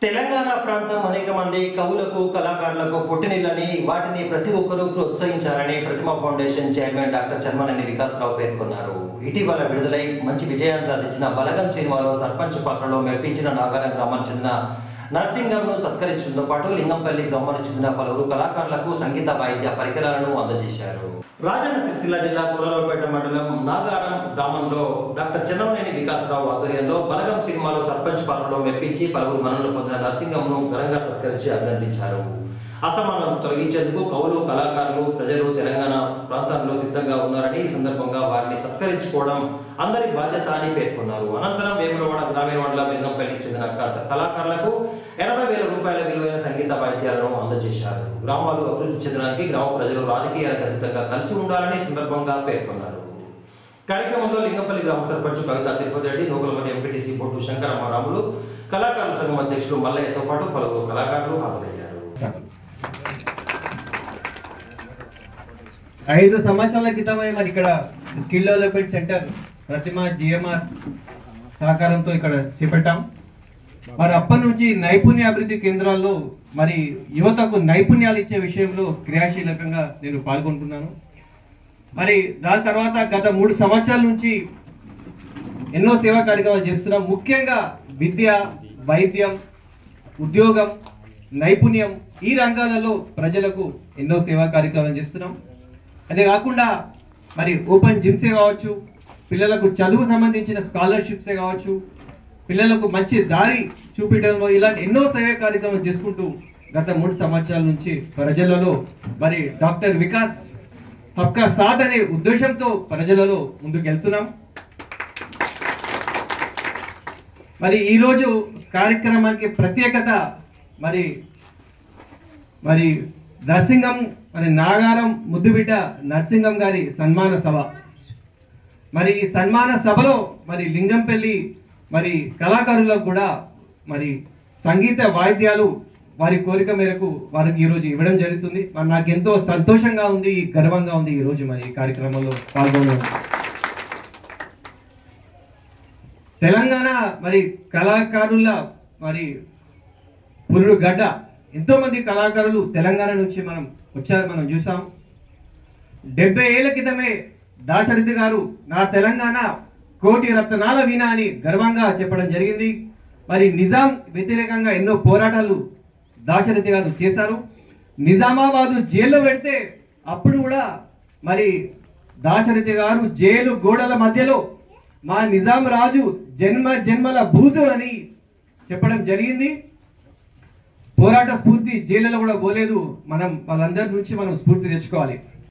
తెలంగాణ ప్రాంతం అనేక మంది కవులకు కళాకారులకు పుట్టినిల్లని వాటిని ప్రతి ఒక్కరూ ప్రోత్సహించాలని Pratima foundation chairman doctor Charmaneni Vikasarao పేర్కొన్నారు. ఇటీవల విడుదలై మంచి విజయాన్ని సాధించిన బలగం సినిమాలో సర్పంచ్ పాత్రలో మెప్పించిన నాగారం గ్రామానికి చెందిన నర్సింగంను సత్కరించడంతో పాటు లింగంపల్లి గ్రామానికి చెందిన పలువురు కళాకారులకు సంగీత వాయిద్య పరికరాలను అందజేశారు. రాజన్న సిరిసిల్ల జిల్లా పుల్లరావుపేట మండలం నాగారం గ్రామంలో డాక్టర్ చర్మనేని వికాసరావు ఆధ్వర్యంలో బలగం సినిమాలో సర్పంచ్ పాత్రలో మెప్పించి పలువురు మన్ననలు పొందిన నర్సింగంను ఘనంగా సత్కరించి అభినందించారు. అసమానతను తొలగించేందుకు కవులు కళాకారులు ప్రజలు తెలంగాణ ప్రాంతాల్లో సిద్ధంగా ఉన్నారని ఈ సందర్భంగా వారిని సత్కరించుకోవడం అందరి బాధ్యత అని పేర్కొన్నారు. అనంతరం వేములవాడ గ్రామీణ మండలం లింగంపల్లికి చెందిన కళాకారులకు 80,000 రూపాయల విలువైన సంగీత వాయిద్యాలను అందజేశారు. గ్రామాలు అభివృద్ధి చెందడానికి గ్రామ ప్రజలు రాజకీయాలకు అతీతంగా కలిసి ఉండాలని సందర్భంగా పేర్కొన్నారు. కార్యక్రమంలో లింగంపల్లి గ్రామ సర్పంచ్ కవిత తిరుపతి రెడ్డి, నూకలమని ఎంపీటీసీ బొట్టు శంకరమ్మారాములు, కళాకారుల సంఘం అధ్యక్షులు మల్లయ్యతో పాటు పలువురు కళాకారులు హాజరయ్యారు. 5 సంవత్సరాల క్రితమే మరి ఇక్కడ skill development centre Pratima GMR సహకారంతో ఇక్కడ చేపట్టాం. మరి అప్పటి నుంచి నైపుణ్య అభివృద్ధి కేంద్రాల్లో మరి యువతకు నైపుణ్యాలు ఇచ్చే విషయంలో క్రియాశీలకంగా నేను పాల్గొంటున్నాను. మరి దాని తర్వాత గత 3 సంవత్సరాల నుంచి ఎన్నో సేవా కార్యక్రమాలు చేస్తున్నాం. ముఖ్యంగా విద్య, వైద్యం, ఉద్యోగం, నైపుణ్యం ఈ రంగాలలో ప్రజలకు ఎన్నో సేవా కార్యక్రమాలు చేస్తున్నాం. అదే కాకుండా మరి ఓపెన్ జిమ్సే కావచ్చు, పిల్లలకు చదువు సంబంధించిన స్కాలర్షిప్సే కావచ్చు, పిల్లలకు మంచి దారి చూపించడంలో ఇలాంటి ఎన్నో సేవా కార్యక్రమాలు చేసుకుంటూ గత 3 సంవత్సరాల నుంచి ప్రజలలో మరి డాక్టర్ వికాస్ సబ్కా సాథ్ అనే ఉద్దేశంతో ప్రజలలో ముందుకు వెళ్తున్నాం. మరి ఈరోజు కార్యక్రమానికి ప్రత్యేకత మరి మరి నర్సింగం మరి నాగారం ముద్దుబిడ్డ నర్సింగం గారి సన్మాన సభ. మరి ఈ సన్మాన సభలో మరి లింగంపల్లి మరి కళాకారులకు కూడా మరి సంగీత వాయిద్యాలు వారి కోరిక మేరకు వారికి ఈరోజు ఇవ్వడం జరుగుతుంది. మరి నాకు ఎంతో సంతోషంగా ఉంది, గర్వంగా ఉంది ఈరోజు మరి ఈ కార్యక్రమంలో పాల్గొనడం. తెలంగాణ మరి కళాకారుల మరి పురుడు గడ్డ. ఎంతో మంది కళాకారులు తెలంగాణ నుంచి మనం చూసాం. 70 ఏళ్ల క్రితమే దాశరథి గారు నా తెలంగాణ కోటి రత్నాల వీణ అని గర్వంగా చెప్పడం జరిగింది. మరి నిజాం వ్యతిరేకంగా ఎన్నో పోరాటాలు దాశరథి గారు చేశారు. నిజామాబాదు జైల్లో పెడితే అప్పుడు కూడా మరి దాశరథి గారు జైలు గోడల మధ్యలో మా నిజాం రాజు జన్మ జన్మల బూజు అని చెప్పడం జరిగింది. పోరాట స్ఫూర్తి జైళ్ళలో కూడా పోలేదు. వాళ్ళందరి నుంచి మనం స్ఫూర్తి తెచ్చుకోవాలి.